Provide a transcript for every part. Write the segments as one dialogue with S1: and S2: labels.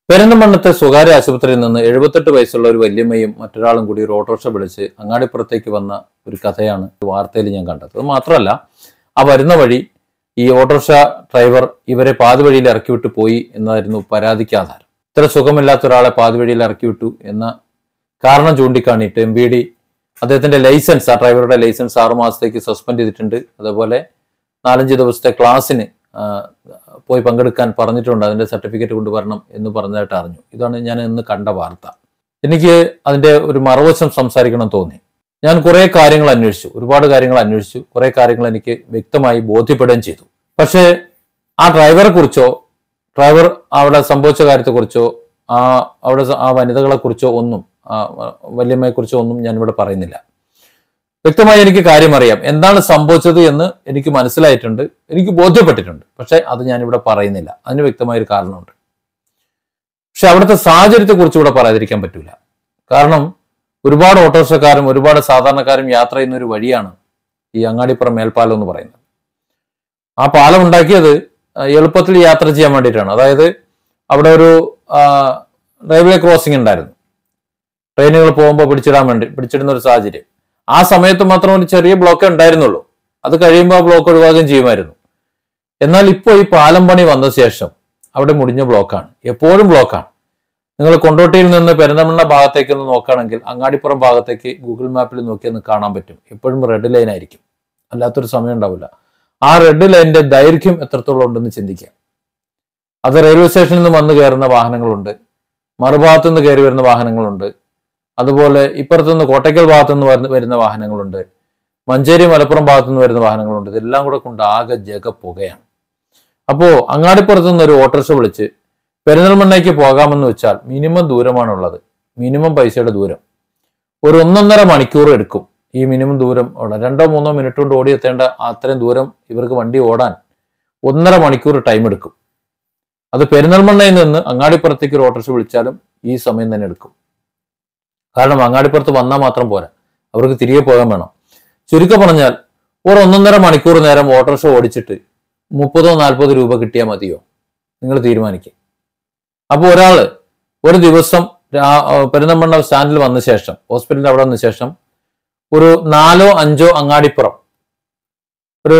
S1: പെരിന്തൽമണ്ണത്തെ സ്വകാര്യ ആശുപത്രിയിൽ നിന്ന് 78 വയസ്സുള്ള ഒരു വല്യമ്മയും മറ്റൊരാളും കൂടി ഒരു ഓട്ടോറിക്ഷ വിളിച്ച് അങ്ങാടിപ്പുറത്തേക്ക് വന്ന ഒരു കഥയാണ് വാർത്തയിൽ ഞാൻ കണ്ടത്. അത് മാത്രമല്ല, ആ വരുന്ന വഴി ഈ ഓട്ടോറിക്ഷ ഡ്രൈവർ ഇവരെ പാതിവഴിയിൽ ഇറക്കിവിട്ട് പോയി എന്നായിരുന്നു പരാതിക്ക് ആധാരം. ഇത്ര സുഖമില്ലാത്ത ഒരാളെ പാതിവഴിയിൽ ഇറക്കിവിട്ടു എന്ന കാരണം ചൂണ്ടിക്കാണിയിട്ട് MVD അദ്ദേഹത്തിന്റെ ലൈസൻസ്, ആ ഡ്രൈവറുടെ ലൈസൻസ് 6 മാസത്തേക്ക് സസ്പെൻഡ് ചെയ്തിട്ടുണ്ട്. അതുപോലെ 4-5 ദിവസത്തെ ക്ലാസ്സിന് പോയി പങ്കെടുക്കാൻ പറഞ്ഞിട്ടുണ്ട്, അതിന്റെ സർട്ടിഫിക്കറ്റ് കൊണ്ടുവരണം എന്ന് പറഞ്ഞതായിട്ട് അറിഞ്ഞു. ഇതാണ് ഞാൻ ഇന്ന് കണ്ട വാർത്ത. എനിക്ക് അതിന്റെ ഒരു മറുവശം സംസാരിക്കണം തോന്നി. ഞാൻ കുറെ കാര്യങ്ങൾ അന്വേഷിച്ചു, ഒരുപാട് കാര്യങ്ങൾ അന്വേഷിച്ചു, കുറെ കാര്യങ്ങൾ എനിക്ക് വ്യക്തമായി ബോധ്യപ്പെടുകയും ചെയ്തു. പക്ഷേ ആ ഡ്രൈവറെ കുറിച്ചോ ഡ്രൈവർ അവിടെ സംഭവിച്ച കാര്യത്തെക്കുറിച്ചോ ആ വനിതകളെ കുറിച്ചോ ഒന്നും, വല്യമ്മയെ കുറിച്ചോ ഒന്നും ഞാനിവിടെ പറയുന്നില്ല. വ്യക്തമായി എനിക്ക് കാര്യം അറിയാം, എന്താണ് സംഭവിച്ചത് എന്ന് എനിക്ക് മനസ്സിലായിട്ടുണ്ട്, എനിക്ക് ബോധ്യപ്പെട്ടിട്ടുണ്ട്. പക്ഷെ അത് ഞാനിവിടെ പറയുന്നില്ല. അതിന് വ്യക്തമായൊരു കാരണമുണ്ട്. പക്ഷെ അവിടുത്തെ സാഹചര്യത്തെക്കുറിച്ച് ഇവിടെ പറയാതിരിക്കാൻ പറ്റൂല. കാരണം ഒരുപാട് ഓട്ടോറിക്ഷക്കാരും ഒരുപാട് സാധാരണക്കാരും യാത്ര ചെയ്യുന്ന ഒരു വഴിയാണ് ഈ അങ്ങാടിപ്പുറം മേൽപ്പാലം എന്ന് പറയുന്നത്. ആ പാലം ഉണ്ടാക്കിയത് എളുപ്പത്തിൽ യാത്ര ചെയ്യാൻ വേണ്ടിയിട്ടാണ്. അതായത് അവിടെ ഒരു റെയിൽവേ ക്രോസിംഗ് ഉണ്ടായിരുന്നു, ട്രെയിനുകൾ പോകുമ്പോൾ പിടിച്ചിടുന്ന ഒരു സാഹചര്യം. ആ സമയത്ത് മാത്രം ഒരു ചെറിയ ബ്ലോക്കേ ഉണ്ടായിരുന്നുള്ളൂ. അത് കഴിയുമ്പോൾ ആ ബ്ലോക്ക് ഒഴിവാക്കുകയും ചെയ്യുമായിരുന്നു. എന്നാൽ ഇപ്പോൾ ഈ പാലം പണി വന്ന ശേഷം അവിടെ മുടിഞ്ഞ ബ്ലോക്കാണ്, എപ്പോഴും ബ്ലോക്കാണ്. നിങ്ങൾ കൊണ്ടോട്ടിയിൽ നിന്ന് പെരിന്തൽമണ്ണ ഭാഗത്തേക്ക് ഒന്ന് നോക്കുകയാണെങ്കിൽ അങ്ങാടിപ്പുറം ഭാഗത്തേക്ക് ഗൂഗിൾ മാപ്പിൽ നോക്കിയൊന്ന് കാണാൻ പറ്റും. എപ്പോഴും റെഡ് ലൈൻ ആയിരിക്കും, അല്ലാത്തൊരു സമയം ഉണ്ടാവില്ല. ആ റെഡ് ലൈനിന്റെ ദൈർഘ്യം എത്രത്തോളം ഉണ്ടെന്ന് ചിന്തിക്കുക. അത് റെയിൽവേ സ്റ്റേഷനിൽ നിന്ന് വന്ന് കയറുന്ന വാഹനങ്ങളുണ്ട്, മറുഭാഗത്തു നിന്ന് കയറി വരുന്ന വാഹനങ്ങളുണ്ട്, അതുപോലെ ഇപ്പുറത്തുനിന്ന് കോട്ടയ്ക്കൽ ഭാഗത്തുനിന്ന് വരുന്ന വാഹനങ്ങളുണ്ട്, മഞ്ചേരി മലപ്പുറം ഭാഗത്തുനിന്ന് വരുന്ന വാഹനങ്ങളുണ്ട്. ഇതെല്ലാം കൂടെ കൊണ്ട് ആകെ പുകയാണ്. അപ്പോ അങ്ങാടിപ്പുറത്തു നിന്ന് ഒരു ഓട്ടോറിക്ഷ വിളിച്ച് പെരിന്തൽമണ്ണയ്ക്ക് പോകാമെന്ന് വെച്ചാൽ മിനിമം ദൂരമാണുള്ളത്, മിനിമം പൈസയുടെ ദൂരം. ഒരു 1.5 മണിക്കൂർ എടുക്കും ഈ മിനിമം ദൂരം. 2-3 മിനിറ്റ് കൊണ്ട് ഓടിയെത്തേണ്ട അത്രയും ദൂരം ഇവർക്ക് വണ്ടി ഓടാൻ 1.5 മണിക്കൂർ ടൈം എടുക്കും. അത് പെരിന്തൽമണ്ണയിൽ നിന്ന് അങ്ങാടിപ്പുറത്തേക്ക് ഒരു ഓട്ടോറിക്ഷ വിളിച്ചാലും ഈ സമയം തന്നെ എടുക്കും. കാരണം അങ്ങാടിപ്പുറത്ത് വന്നാൽ മാത്രം പോരാ, അവർക്ക് തിരികെ പോകാൻ വേണം. ചുരുക്കം പറഞ്ഞാൽ ഒരു 1.5 മണിക്കൂർ നേരം ഓട്ടോറിക്ഷ ഓടിച്ചിട്ട് 30-40 രൂപ കിട്ടിയാൽ മതിയോ? നിങ്ങൾ തീരുമാനിക്കുക. അപ്പോൾ ഒരാള് ഒരു ദിവസം പെരിന്തൽമണ്ണ സ്റ്റാൻഡിൽ വന്ന ശേഷം, ഹോസ്പിറ്റലിൽ അവിടെ വന്ന ശേഷം ഒരു 4-5 അങ്ങാടിപ്പുറം ഒരു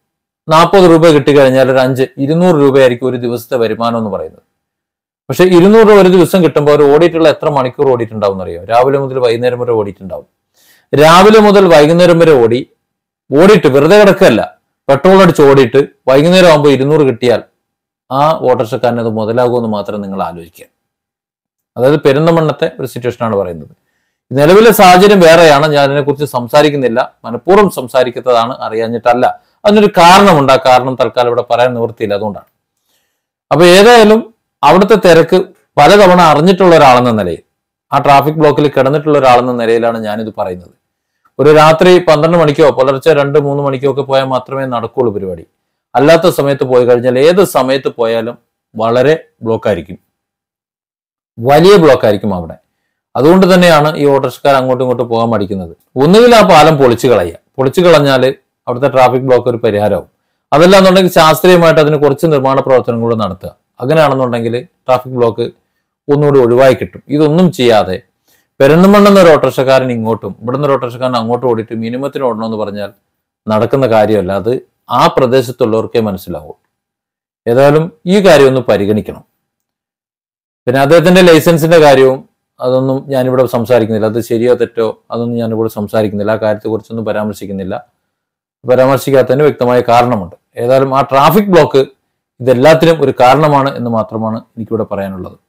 S1: 40 രൂപ കിട്ടിക്കഴിഞ്ഞാൽ ഒരു 200 രൂപയായിരിക്കും ഒരു ദിവസത്തെ വരുമാനം എന്ന് പറയുന്നത്. പക്ഷെ 200 രൂപ ഒരു ദിവസം കിട്ടുമ്പോൾ അവർ ഓടിയിട്ടുള്ള എത്ര മണിക്കൂർ ഓടിയിട്ടുണ്ടാവും എന്നറിയോ? രാവിലെ മുതൽ വൈകുന്നേരം വരെ ഓടിയിട്ടുണ്ടാവും. രാവിലെ മുതൽ വൈകുന്നേരം വരെ ഓടിയിട്ട് വെറുതെ കിടക്കല്ല, പെട്രോൾ അടിച്ച് ഓടിയിട്ട് വൈകുന്നേരം ആകുമ്പോൾ 200 കിട്ടിയാൽ ആ ഓട്ടോറിക്ഷക്കാരന് അത് മുതലാകുമെന്ന് മാത്രം നിങ്ങൾ ആലോചിക്കുക. അതായത് പെരിന്തൽമണ്ണത്തെ ഒരു സിറ്റുവേഷനാണ് പറയുന്നത്. നിലവിലെ സാഹചര്യം വേറെയാണ്, ഞാൻ അതിനെക്കുറിച്ച് സംസാരിക്കുന്നില്ല, മനഃപൂർവ്വം സംസാരിക്കുന്നതാണ്, അറിയാഞ്ഞിട്ടല്ല. അതിനൊരു കാരണമുണ്ട്. ആ കാരണം തൽക്കാലം ഇവിടെ പറയാൻ നിവൃത്തിയില്ല, അതുകൊണ്ടാണ്. അപ്പൊ ഏതായാലും അവിടുത്തെ തിരക്ക് പലതവണ അറിഞ്ഞിട്ടുള്ള ഒരാളെന്ന നിലയിൽ, ആ ട്രാഫിക് ബ്ലോക്കിൽ കിടന്നിട്ടുള്ള ഒരാളെന്ന നിലയിലാണ് ഞാനിത് പറയുന്നത്. ഒരു രാത്രി 12 മണിക്കോ പുലർച്ചെ 2-3 മണിക്കോ ഒക്കെ പോയാൽ മാത്രമേ നടക്കുള്ളൂ പരിപാടി. അല്ലാത്ത സമയത്ത് പോയി കഴിഞ്ഞാൽ ഏത് സമയത്ത് പോയാലും വളരെ ബ്ലോക്കായിരിക്കും, വലിയ ബ്ലോക്കായിരിക്കും അവിടെ. അതുകൊണ്ട് തന്നെയാണ് ഈ ഓട്ടോറിക്ഷക്കാർ അങ്ങോട്ടും ഇങ്ങോട്ടും പോകാൻ മടിക്കുന്നത്. ഒന്നുകിൽ ആ പാലം പൊളിച്ചു കളഞ്ഞാൽ അവിടുത്തെ ട്രാഫിക് ബ്ലോക്ക് ഒരു പരിഹാരമാവും. അതല്ലാന്നുണ്ടെങ്കിൽ ശാസ്ത്രീയമായിട്ട് അതിന് കുറച്ച് നിർമ്മാണ പ്രവർത്തനങ്ങൾ നടത്തുക. അങ്ങനെയാണെന്നുണ്ടെങ്കിൽ ട്രാഫിക് ബ്ലോക്ക് ഒന്നുകൂടി ഒഴിവായി കിട്ടും. ഇതൊന്നും ചെയ്യാതെ പെരിന്തൽമണ്ണ ഒരു ഓട്ടോറിക്ഷക്കാരൻ ഇങ്ങോട്ടും ഇവിടുന്ന് ഒരു ഓട്ടോറിക്ഷക്കാരൻ അങ്ങോട്ടും ഓടിയിട്ട് മിനിമത്തിന് ഓടണമെന്ന് പറഞ്ഞാൽ നടക്കുന്ന കാര്യമല്ല. അത് ആ പ്രദേശത്തുള്ളവർക്കേ മനസ്സിലാവും. ഏതായാലും ഈ കാര്യം ഒന്ന് പരിഗണിക്കണം. പിന്നെ അദ്ദേഹത്തിന്റെ ലൈസൻസിന്റെ കാര്യവും അതൊന്നും ഞാനിവിടെ സംസാരിക്കുന്നില്ല. അത് ശരിയോ തെറ്റോ അതൊന്നും ഞാനിവിടെ സംസാരിക്കുന്നില്ല. ആ കാര്യത്തെക്കുറിച്ചൊന്നും പരാമർശിക്കാത്തതിന് വ്യക്തമായ കാരണമുണ്ട്. ഏതായാലും ആ ട്രാഫിക് ബ്ലോക്ക് ഇതെല്ലാത്തിനും ഒരു കാരണമാണ് എന്ന് മാത്രമാണ് എനിക്കിവിടെ പറയാനുള്ളത്.